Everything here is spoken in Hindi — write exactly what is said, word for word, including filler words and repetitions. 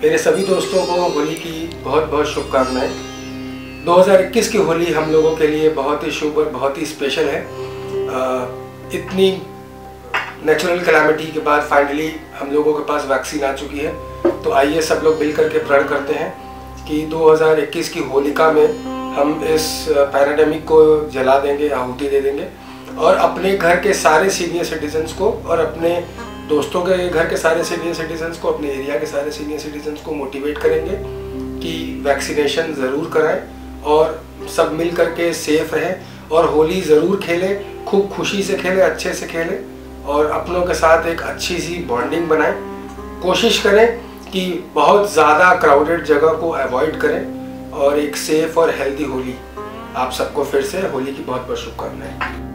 मेरे सभी दोस्तों को होली की बहुत बहुत शुभकामनाएं। दो हज़ार इक्कीस की होली हम लोगों के लिए बहुत ही शुभ और बहुत ही स्पेशल है। आ, इतनी नेचुरल कैलामिटी के बाद फाइनली हम लोगों के पास वैक्सीन आ चुकी है। तो आइए सब लोग मिल करके प्रण करते हैं कि दो हज़ार इक्कीस की होलिका में हम इस पैराडेमिक को जला देंगे, आहुति दे देंगे और अपने घर के सारे सीनियर सिटीजन्स को और अपने दोस्तों के घर के सारे सीनियर सिटीजन्स को, अपने एरिया के सारे सीनियर सिटीजन्स को मोटिवेट करेंगे कि वैक्सीनेशन ज़रूर कराएं और सब मिल करके सेफ रहें और होली ज़रूर खेलें, खूब खुशी से खेलें, अच्छे से खेलें और अपनों के साथ एक अच्छी सी बॉन्डिंग बनाएं। कोशिश करें कि बहुत ज़्यादा क्राउडेड जगह को अवॉइड करें और एक सेफ और हेल्दी होली। आप सबको फिर से होली की बहुत बहुत शुभकामनाएं।